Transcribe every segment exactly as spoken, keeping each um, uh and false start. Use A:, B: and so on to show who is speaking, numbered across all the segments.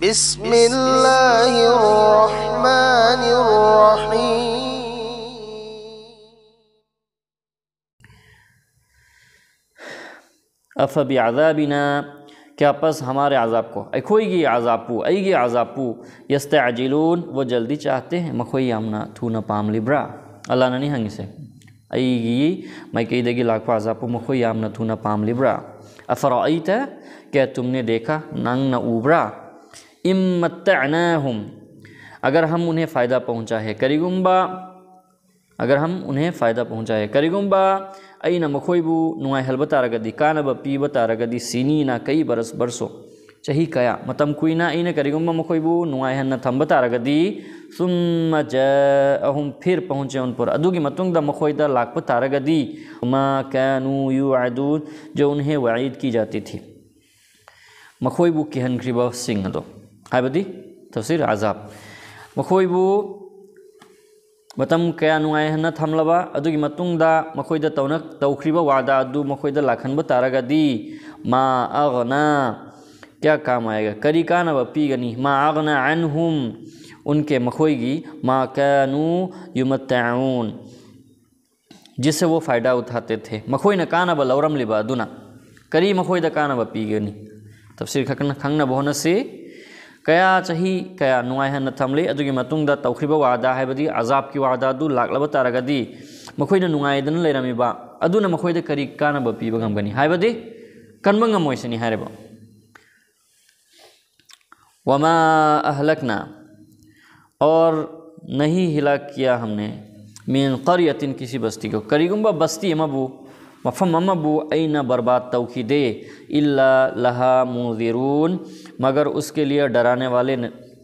A: بسم اللہ الرحمن الرحیم
B: افبعذابنا کیا پس ہمارے عذاب کو اکھوئی گی عذاب پو ای گی عذاب پو یستعجلون وہ جلدی چاہتے ہیں مکھوئی آمنا تھونا پام لبرا اللہ نے نہیں ہنگی سے ای گی میں کہی دے گی لاکھ پا عذاب پو مکھوئی آمنا تھونا پام لبرا افرائیتا کیا تم نے دیکھا ننگ نا اوبرا امتعناہم اگر ہم انہیں فائدہ پہنچا ہے کریگمبا اگر ہم انہیں فائدہ پہنچا ہے کریگمبا اینا مکھوئیبو نوائی حل بتا رگدی کانبا پی بتا رگدی سینینا کئی برس برسو چہی کیا متم کوئینا اینا کریگمبا مکھوئیبو نوائی حل تھم بتا رگدی ثم جاءہم پھر پہنچے ان پر ادو کی متنگ دا مکھوئی دا لاکھ بتا رگدی ما کانو یوعدون جو انہیں وعید کی جاتی تھی مکھوئیبو کی ہنکریبا سنگ دو ہائی بدی تفسیر عذاب مکھوئیبو متم کیا نوائے ہن تھم لبا ادو کی متنگ دا مکھوئی دا تونک توخریبا وعدہ ادو مکھوئی دا لاکھن بتا رگا دی ما اغنا کیا کام آئے گا کری کانا با پی گنی ما اغنا عنہم ان کے مکھوئی گی ما کانو یمتعون جس سے وہ فائدہ اٹھاتے تھے مکھوئی نا کانا با لورم لبا دونا کری مکھوئی دا کانا با پی گنی تفسیر کھنگنا بہونا سے کیا چاہی کیا نوائے ہن تھم لے ادو کی متنگ دا توخریبا وعدہ ہے بدی عذاب کی وعدہ دو لاکھ لبتا رگا دی مکھوئی نا نوائے دن لے رمی با ادو نا مکھوئی دا کری کانا با پی بگم گنی ہائی بدی کن بگم موئی سنی ہائی ربا وما اہلکنا اور نہیں ہلاک کیا ہم نے من قریتن کسی بستی کو کریگمبا بستی امبو مفہم امبو این برباد توقیدے الا لہا منذرون مگر اس کے لیے ڈرانے والے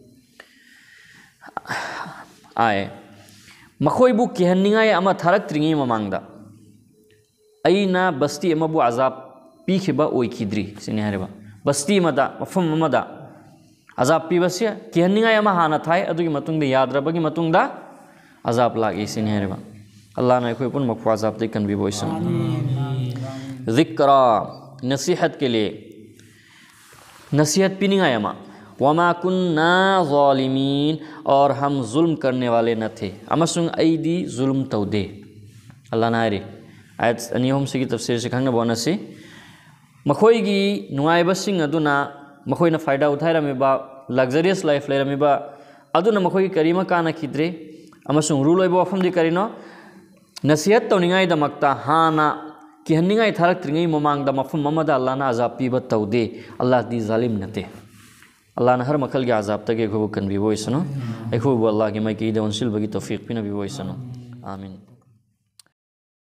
B: آئے مکھوئی بو کہنگائے اما تھرک ترنگی ممانگ دا اینا بستی اما بو عذاب پیکھ با اوئی کھیدری سنی ہے ربا بستی مدا مفہم مدا عذاب پی بسیا کہنگائے اما ہانا تھائے ادو کی متنگ دا یاد ربا کی متنگ دا عذاب لاغی سنی ہے ربا اللہ نے کوئی پن مکفو عذاب دیکن بھی بوئی سن ذکرہ نصیحت کے لیے نصیحت پی نہیں آیا ماں وما کننا ظالمین اور ہم ظلم کرنے والے نہ تھے اما سنگ ایدی ظلم تو دے اللہ نہ آئے آیت انیہم سے کی تفسیر سے کھنگنا بونا سے مکھوئی گی نوائی بسنگ ادونا مکھوئی نا فائدہ اٹھائے رمی با لگزریس لائف لے رمی با ادونا مکھوئی کریمہ کانا کھیدرے اما سنگ رولوئی با وفم دی کرینو نصیحت تو نگائی دا مکتا ہانا کہ ہنگائی تھارک ترنگی ممانگ دا مفہوم ممدہ اللہ نا عذاب پیبت تو دے اللہ دی ظالم نتے اللہ نا ہر مکل کے عذاب تک ایک ہوکن بھی وہی سنو ایک ہو اللہ کی میں کی دے انسل بگی توفیق پینا بھی وہی سنو آمین